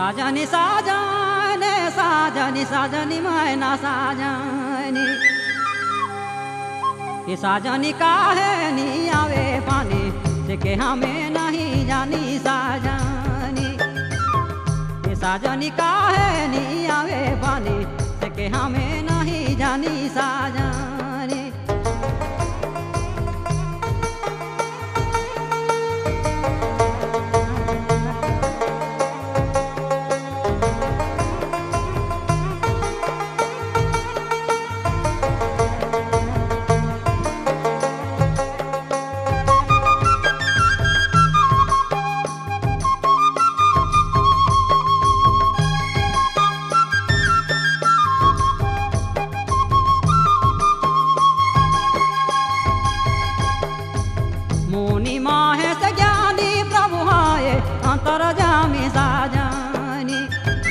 साजनी साजने साजनी साजनी मैना साजनी ये साजनी काहे नहीं आवे पानी से के हमें नहीं जानी साजनी ये साजनी काहे नहीं आवे पानी से के हमें नहीं जानी साजनी मुनि महेश ज्ञानी प्रभु हाय अंतरजामी साजनी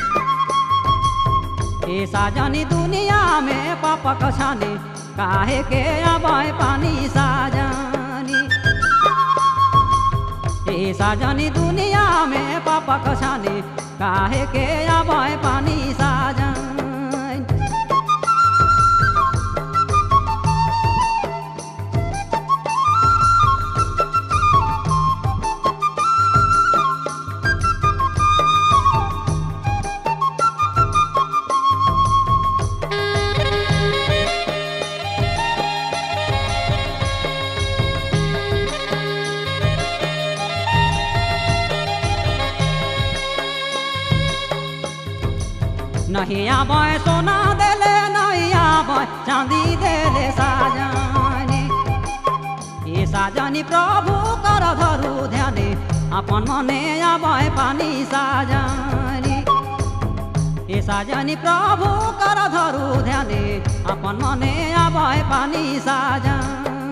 ये साजनी दुनिया में पाप कछानी काहे के आबाए पानी साजनी ये साजनी दुनिया में पाप कछानी काहे के आबाए पानी साजनी नहीं आबाए सोना देले नहीं आबाए चांदी देले साजनी ये साजनी प्रभु कर धरु ध्यानी अपन मने आबाए पानी साजनी ये साजनी प्रभु कर धरु ध्यानी अपन मने आबाए पानी साजनी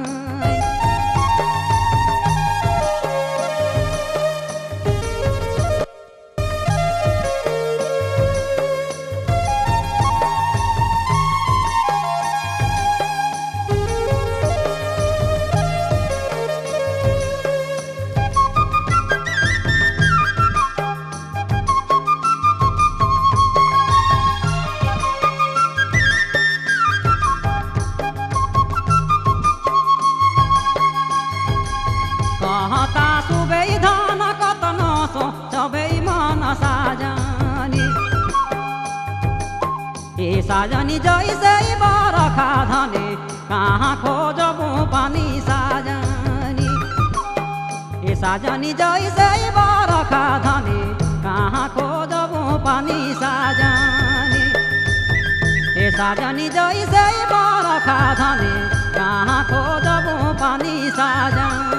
कहता सुबे धान कतनो सो सबे मन साजनी ये साजनी जैसे बरखा धने कहाँ खोजबू पानी साजनी ये साजनी जैसे बरखा धने कहाँ खोजबू पानी साजनी ये साजनी जैसे बरखा धने कहाँ खोजबू पानी साजनी।